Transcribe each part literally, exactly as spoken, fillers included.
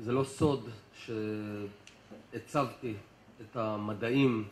זה לא סוד שהצבתי את המדעים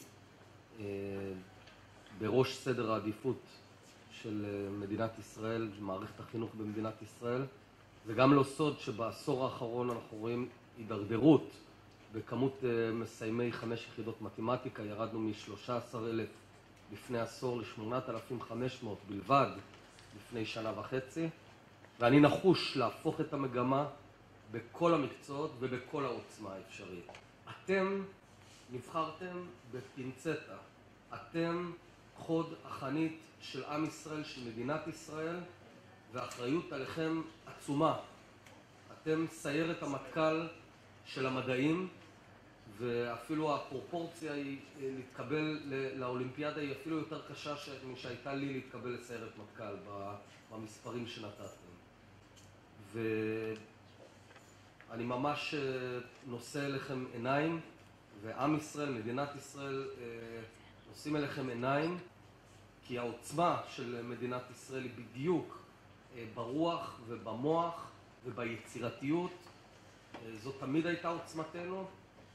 בראש סדר העדיפות של מדינת ישראל, מערכת החינוך במדינת ישראל. זה גם לא סוד שבעשור האחרון אנחנו רואים הידרדרות בכמות מסיימי חמש יחידות מתמטיקה. ירדנו מ-שלושה עשר אלף לפני עשור ל-שמונת אלפים וחמש מאות בלבד לפני שנה וחצי, ואני נחוש להפוך את המגמה בכל המקצועות ובכל העוצמה האפשרית. אתם נבחרתם בפינצטה, אתם חוד החנית של עם ישראל, של מדינת ישראל, והאחריות עליכם עצומה. אתם סיירת המטכ"ל של המדעים, ואפילו הפרופורציה היא להתקבל לאולימפיאדה היא אפילו יותר קשה משהייתה לי להתקבל לסיירת מטכ"ל במספרים שנתתם. ואני ממש נושא אליכם עיניים, ועם ישראל, מדינת ישראל, נושאים אליכם עיניים, כי העוצמה של מדינת ישראל היא בדיוק ברוח ובמוח וביצירתיות. זאת תמיד הייתה עוצמתנו,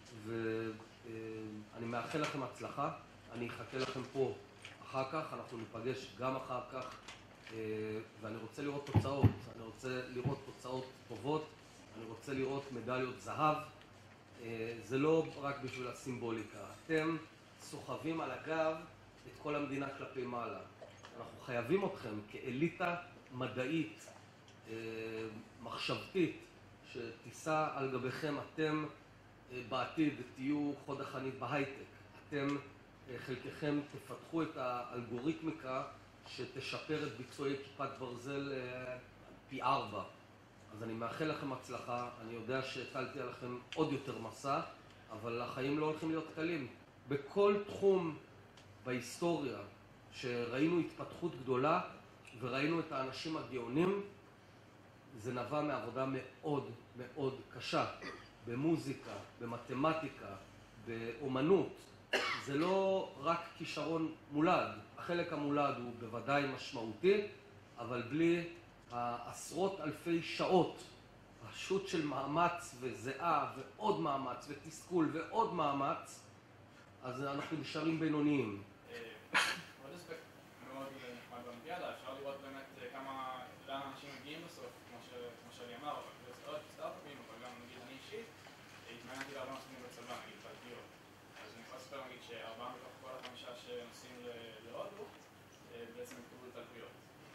ואני מאחל לכם הצלחה. אני אחכה לכם פה אחר כך, אנחנו ניפגש גם אחר כך, ואני רוצה לראות תוצאות. אני רוצה לראות תוצאות טובות, אני רוצה לראות מדליות זהב. זה לא רק בשביל הסימבוליקה. אתם סוחבים על הגב את כל המדינה כלפי מעלה. אנחנו חייבים אתכם כאליטה מדעית, מחשבתית, שתיסע על גביכם. אתם בעתיד תהיו חוד החנית בהייטק. אתם, חלקכם, תפתחו את האלגוריתמיקה שתשפר את ביצועי כיפת ברזל פי ארבע. אז אני מאחל לכם הצלחה. אני יודע שהטלתי עליכם עוד יותר מסע, אבל החיים לא הולכים להיות קלים. בכל תחום בהיסטוריה שראינו התפתחות גדולה וראינו את האנשים הגאונים, זה נבע מעבודה מאוד מאוד קשה. במוזיקה, במתמטיקה, באומנות. זה לא רק כישרון מולד. החלק המולד הוא בוודאי משמעותי, אבל בלי העשרות אלפי שעות, פשוט של מאמץ וזיעה ועוד מאמץ ותסכול ועוד מאמץ, אז אנחנו נשארים בינוניים. עוד אספקט מאוד נחמד באולימפיאדה, אפשר לראות באמת כמה, לאן אנשים מגיעים בסוף, כמו שאני אמר, בסטארט-אפים, אבל גם נגיד אני אישית, התמעניינתי להרבה נושאים בצבא, נגיד תלפיות. אז אני יכול לספר נגיד שארבעה מתוך כל החמישה שנוסעים להודו, בעצם התקבלו לתלפיות.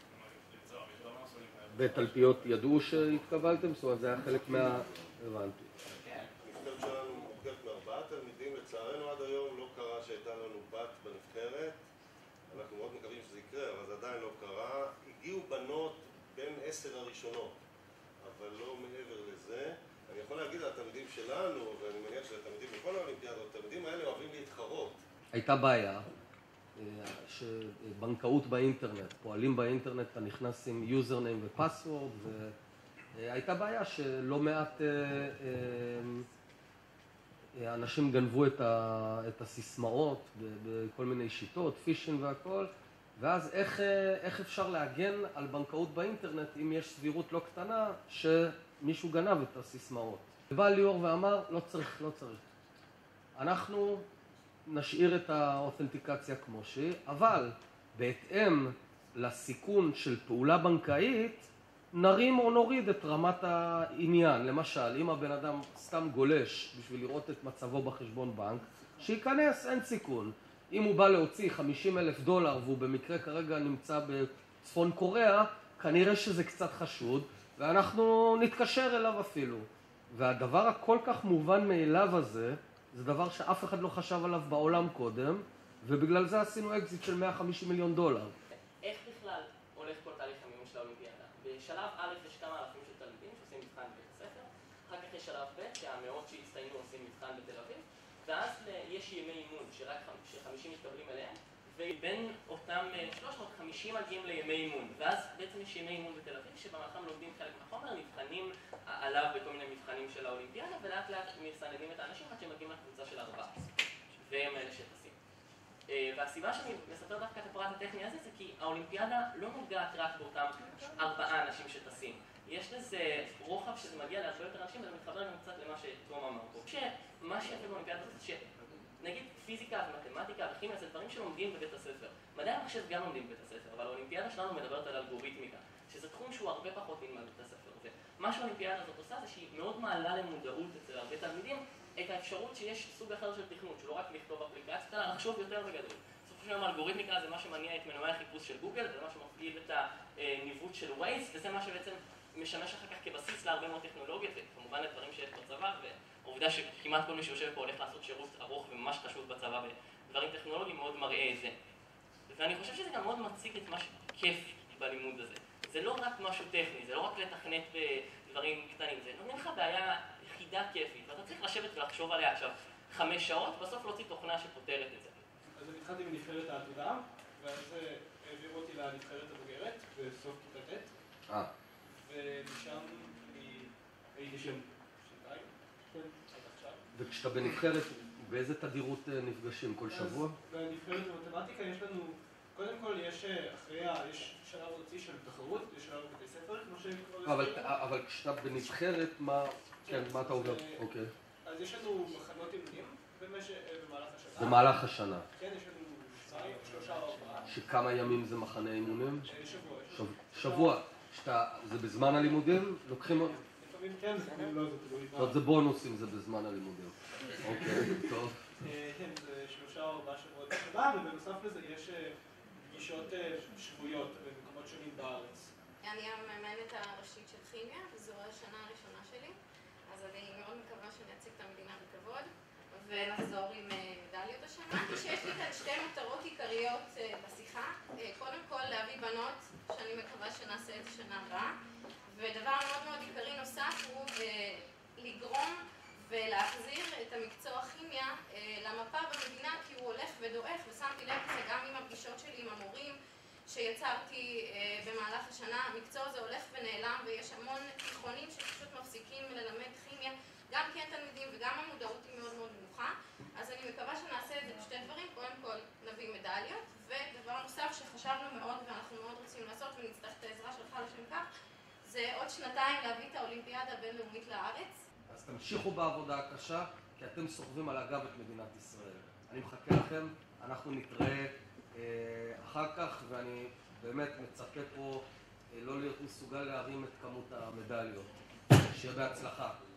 בתלפיות ידעו שהתקבלתם? זאת אומרת, זה היה חלק מה... הבנתי. הנבחרת שלנו מורכבת מארבעה תלמידים, לצערנו עד היום לא קרה שהייתה לנו בת בנבחרת. אנחנו מאוד מקווים שזה יקרה, אבל זה עדיין לא קרה. הגיעו בנות בין עשר הראשונות, אבל לא מעבר לזה. אני יכול להגיד על התלמידים שלנו, ואני מניח שהתלמידים בכל האולימפיאדות, התלמידים האלה אוהבים להתחרות. הייתה בעיה שבנקאות באינטרנט, פועלים באינטרנט, אתה נכנס עם יוזרניים ופסוורד, והייתה בעיה שלא מעט אנשים גנבו את הסיסמאות בכל מיני שיטות, פישינג והכל, ואז איך, איך אפשר להגן על בנקאות באינטרנט אם יש סבירות לא קטנה שמישהו גנב את הסיסמאות. בא ליאור ואמר, לא צריך, לא צריך. אנחנו נשאיר את האותנטיקציה כמו שהיא, אבל בהתאם לסיכון של פעולה בנקאית, נרים או נוריד את רמת העניין. למשל, אם הבן אדם סתם גולש בשביל לראות את מצבו בחשבון בנק, שייכנס, אין סיכון. אם הוא בא להוציא חמישים אלף דולר והוא במקרה כרגע נמצא בצפון קוריאה, כנראה שזה קצת חשוד, ואנחנו נתקשר אליו אפילו. והדבר הכל כך מובן מאליו הזה, זה דבר שאף אחד לא חשב עליו בעולם קודם, ובגלל זה עשינו אקזיט של מאה וחמישים מיליון דולר. איך בכלל הולך כל תהליך המימון של האולימפיאדה? בשלב א' יש כמה אלפים של תלמידים שעושים מבחן בבית הספר, אחר כך יש שלב ב' שהמאות שהסתיינו עושים מבחן בתל אביב, ואז יש ימי אימון שרק חמישים מתקבלים אליהם, ובין אותם שלוש מאות וחמישים מגיעים לימי אימון, ואז בעצם יש ימי אימון בתל אביב שבמהלכם לומדים חלק מהחומר, נבחנים עליו בכל מיני מבחנים של האולימפיאדה, ולאט לאט מסנדים את האנשים עד שמגיעים לקבוצה של ארבעה, והם אלה שטסים. והסיבה שאני מספר דווקא את הפרט הטכני הזה זה כי האולימפיאדה לא נוגעת רק באותם ארבעה אנשים שטסים. יש לזה רוחב שזה מגיע להרבה יותר אנשים, וזה מתחבר גם קצת למה שתום אמר פה. שמה שיפה באולימפיאדה זה שנגיד פיזיקה ומתמטיקה וכימיה זה דברים שלומדים בבית הספר. מדעי המחשב גם לומדים בבית הספר, אבל האולימפיאדה שלנו מדברת על אלגוריתמיקה, שזה תחום שהוא הרבה פחות נלמד בבית הספר. ומה שהאולימפיאדה הזאת עושה זה שהיא מאוד מעלה למודעות אצל הרבה תלמידים את האפשרות שיש סוג אחר של תכנות, שלא רק לכתוב אפליקציה, אלא לחשוב יותר בגדול. בסופו של דבר אלגוריתמיקה זה מה שמניע את מנועי החיפוש של גוגל, זה מה שמפעיל את הניווט של ווייז, וזה מה שבעצם משמש אחר כך כבסיס להרבה מאוד טכנולוגיות, וכמובן לדברים שיש בצבא, והעובדה שכמעט כל מי שיושב פה הולך לעשות שירות ארוך וממש חשוב בצבא בדברים טכנולוגיים מאוד מראה את זה. ואני חושב שזה גם מאוד מציג את מה שכיף בלימוד הזה. זה לא רק משהו טכני, זה לא רק לתכנת בדברים קטנים, זה נותן לך בעיה יחידה כיפית, ואתה צריך לשבת ולחשוב עליה עכשיו חמש שעות, בסוף להוציא תוכנה שפותרת את זה. אז אני התחלתי מנבחרת העתודה, ואז העבירו אותי לנבחרת הבוגרת בסוף כיתה ט'. אה. ומשם הייתי שם שנתיים, עד עכשיו. וכשאתה בנבחרת, באיזה תדירות נפגשים? כל שבוע? בנבחרת במתמטיקה יש לנו, קודם כל יש אחרי, יש שלב ארצי של תחרות, יש שלב בבתי ספר, כמו שכבר... אבל כשאתה בנבחרת, מה אתה עובר? אוקיי. אז יש לנו מחנות אימונים במהלך השנה. במהלך השנה. כן, יש לנו שתיים, שלושה או ארבעה. שכמה ימים זה מחנה אימונים? שבוע. שבוע. זה בזמן הלימודים? לוקחים... לפעמים כן, לפעמים לא, זה תלוי. זאת אומרת, זה בונוסים, זה בזמן הלימודים. אוקיי, טוב. כן, זה שלושה או ארבעה שבועות בשנה, ובנוסף לזה יש פגישות שבועיות במקומות שונים בארץ. אני המאמנת הראשית של כימיה, וזו השנה הראשונה שלי, אז אני מאוד מקווה שנציג את המדינה בכבוד, ונחזור עם מדליות השנה. שיש לי כאן שתי מטרות עיקריות בשיחה. קודם כל, להביא בנות, שאני מקווה שנעשה את זה שנה הבאה, ודבר מאוד מאוד עיקרי נוסף הוא לגרום ולהחזיר את המקצוע כימיה למפה במדינה, כי הוא הולך ודועך, ושמתי לב לזה גם עם הפגישות שלי עם המורים שיצרתי במהלך השנה. המקצוע הזה הולך ונעלם, ויש המון תיכונים שפשוט מפסיקים ללמד כימיה, גם כי אין תלמידים וגם המודעות היא מאוד מאוד נמוכה. אז אני מקווה שנעשה את זה בשתי דברים. קודם כל נביא מדליות, ודבר נוסף שחשבנו מאוד ואנחנו מאוד רוצים לעשות ונצטרך את העזרה שלך לשם כך, זה עוד שנתיים להביא את האולימפיאדה הבינלאומית לארץ. אז תמשיכו בעבודה הקשה, כי אתם סוחבים על הגב את מדינת ישראל. אני מחכה לכם, אנחנו נתראה אה, אחר כך, ואני באמת מצפה פה אה, לא להיות מסוגל להרים את כמות המדליות. שיהיה בהצלחה.